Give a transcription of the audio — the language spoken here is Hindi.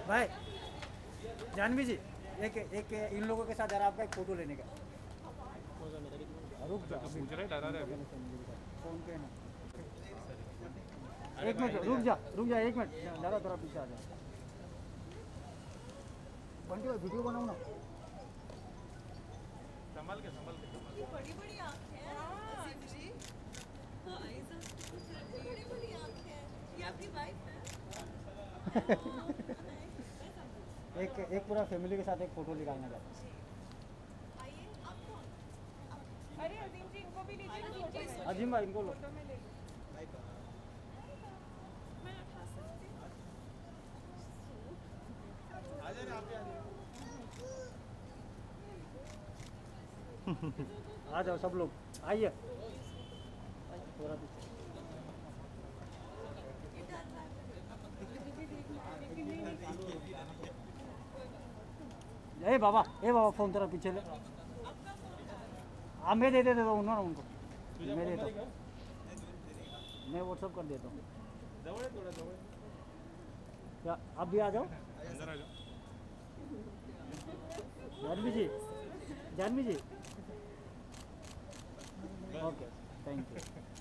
भाई जानवी जी, एक एक इन लोगों के साथ जरा आपका एक फोटो लेने का। रुक जा, पूछ रहे डरा रहे अभी। फोन पे ना। एक मिनट रुक जा 1 मिनट, ज़्यादा थोड़ा पीछे आ जाए। बंटी भाई वीडियो बनाओ ना। संभाल के बड़ी बड़ी आँखें हैं अजीम जी। बड़ी बड़ी आँखें हैं। ये आपकी वाइफ है? एक पूरा फैमिली के साथ एक फोटो निकालना चाहता हूँ। आइए, आप कौन? अरे अजीम जी इनको भी लीजिए ना फोटो में। अजीम भाई इनको लो। फोटो में ले लीजिए। मैं उठा सकती हूँ? आ जाओ सब लोग, आइए थोड़ा पीछे। ये डर रहा है। ए बाबा फ़ोन तेरा पीछे ले। हाँ मैं दे देता हूँ उन्होंने उनको, मैं देता हूँ, मैं व्हाट्सअप कर देता हूँ। क्या आप भी आ जाओ। अंदर आ जाओ। Janvi ji, okay thank you.